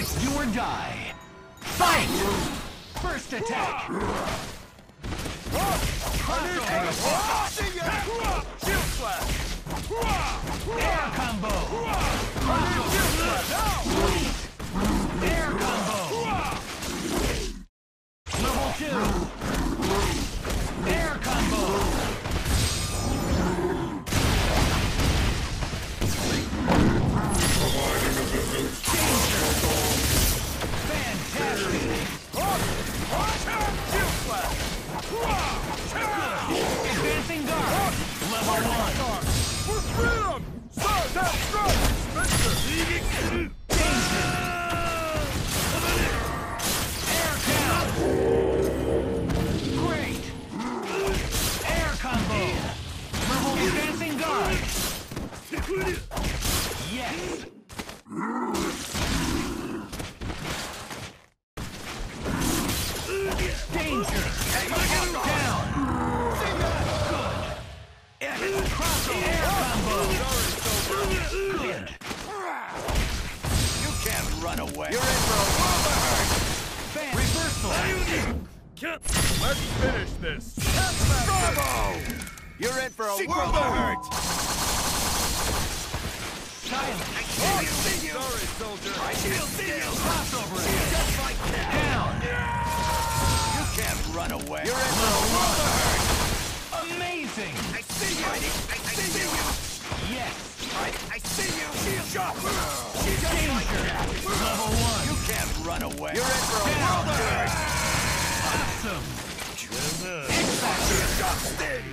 It's do or die. Fight! First attack. Shield slash! Air combo. Air combo. Level 2. Air combo. Fantastic. Advancing guard. Level 1. For freedom! That strike! Spencer! Danger. Air count. Great. Air combo. Level advancing guard. Yes. Danger. Down. Good. Crossover. Air combo. Good. You can't run away. You're in for a world of hurt. Reversal. Let's finish this. Bravo! You're in for a world of hurt. Silent. I see you. Sorry, soldier. I still see you. Crossover. Just like that. Down. You can't run away. You're in for a Level world of hurt. Amazing. I see you. I see you. Yes. I see you. Shield shot. Danger. Level 1. You can't run away. You're in for a world of hurt. Awesome. X-Factor. Shot steady.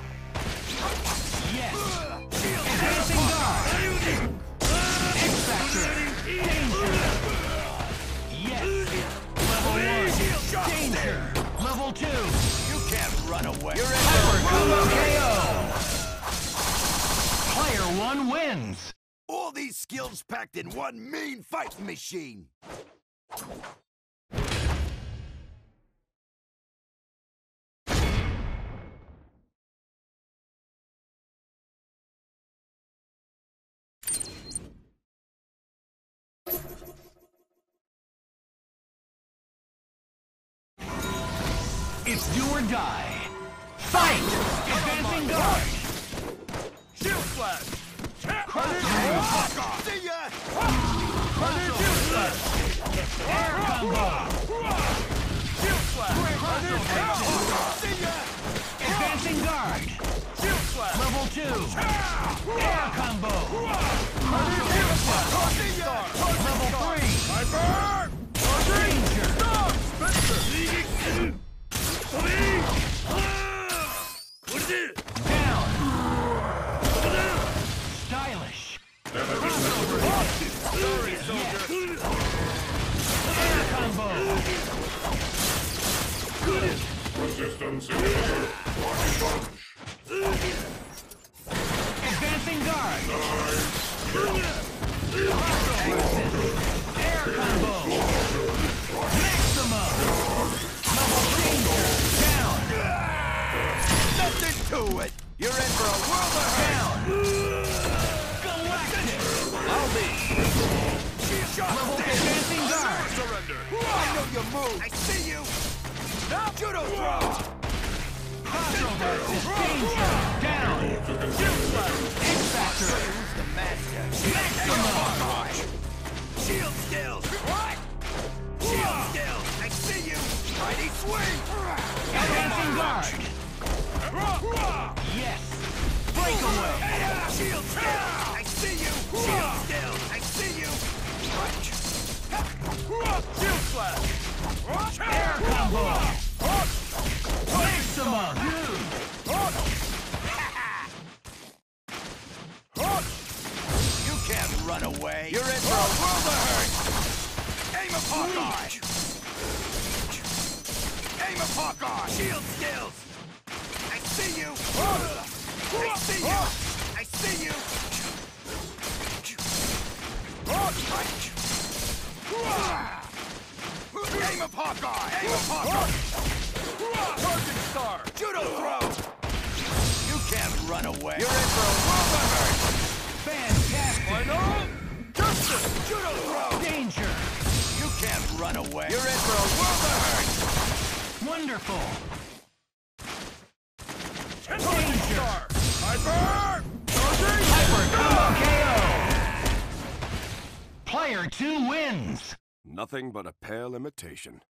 Yes. Advancing guard. X-Factor. Danger. Yes. Level 1. Danger. Level 2. You can't run away. You're in Hyper for a combo world of hurt. KO. Player 1 wins. All these skills packed in one mean fight machine. It's do or die. Fight! Advancing guard. Shield slash! Crossover. See ya! Crossover. Air combo. Shield slash! Crossover. See ya! Advancing guard. Shield slash! Level 2. Air combo. See ya! Level 3. Hyper! Danger. Stop! Spencer! Down. Stylish. Crossover. Sorry, soldier! Air combo. Resistance inhibitor. Watch punch. Advancing guard. Air combo. Maximum. Level danger. Down. Nothing to it! You're in for a world of hurt! Down. Galactic. I'll be! Shield shot! Level advancing guard. Surrender! I know your move! I see you! Judo throw! Crossover. Danger. Down. X-Factor. Who's the master? Maximum. Shield skills! What? Shield skills! I see you! Mighty swing! Advancing guard. Yes. Breakaway. Shield skills! I see you! Shield skills! I see you! Shield slash! Air combo. Maximum. You can't run away! You're in for a world of hurt! Aim of Hawkeye! Aim of Hawkeye! Shield skills! I see you! I see you! I see you! Aim of Hawkeye! Aim of Hawkeye! Charging star! Judo throw! You can't run away! You're in for a world of hurt! Fantastic. Final! Justice! Judo throw! Danger. run away. You're in for a world of hurt. Wonderful. Danger! Hyper! Hyper combo KO. Player 2 wins. Nothing but a pale imitation.